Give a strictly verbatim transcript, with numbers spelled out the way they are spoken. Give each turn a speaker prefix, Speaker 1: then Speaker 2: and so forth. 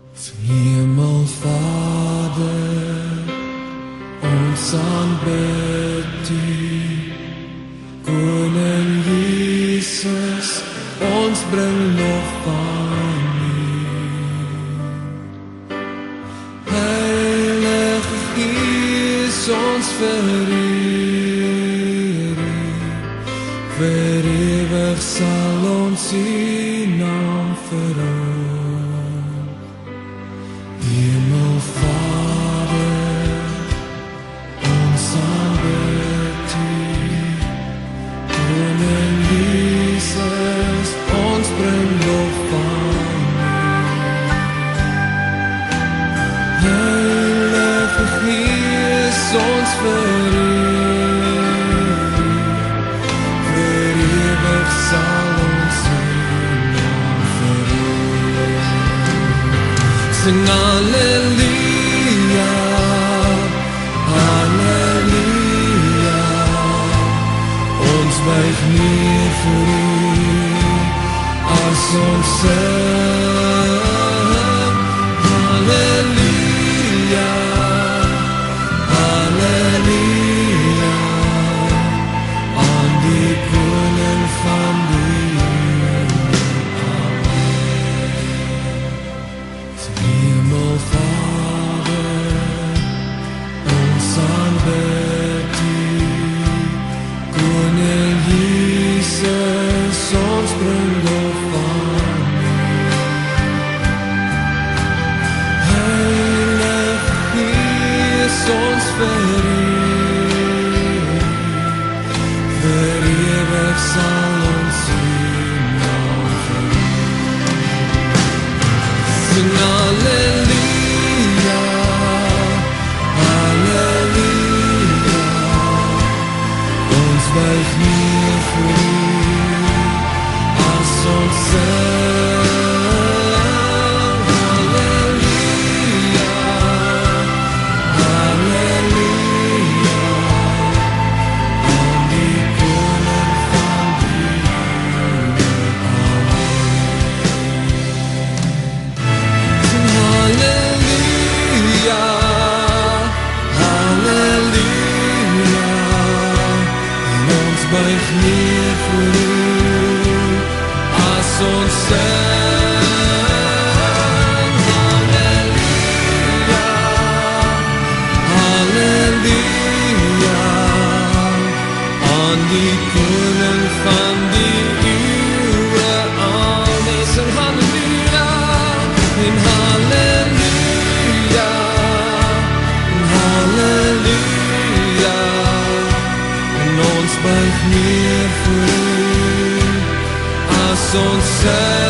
Speaker 1: Hemelvader, ons aanbid U. Koning Jesus, ons bring lof aan U. Heilige Gees, ons vereer U. Vir ewig sal ons U naam verhoog. Hemelvader, ons aanbid U. Koning Jesus, ons bring lof aan U. Heilige Gees, ons vereer U. Vir ewig sal ons U naam verhoog. Sing Halleluja, Halleluja. Ons buig neer vir U as ons sing. Halleluja, Halleluja. Aan die Koning van die Hemelvader, ons aanbid U. Koning Jesus, ons bring lof aan U. Heilige Gees, ons vereer U. Vir ewig sal ons U naam verhoog. Sing Halleluja, Halleluja. Ons buig neer vir U as ons sing. Halleluja, Halleluja. Aan die Koning van die Sing Halleluja, Halleluja. En ons buig neer vir U as ons sing. Halleluja, Halleluja. Aan die Koning van die eeuwe, amen. Sing Halleluja, en Halleluja, en Halleluja. En ons buig neer vir U as ons sing.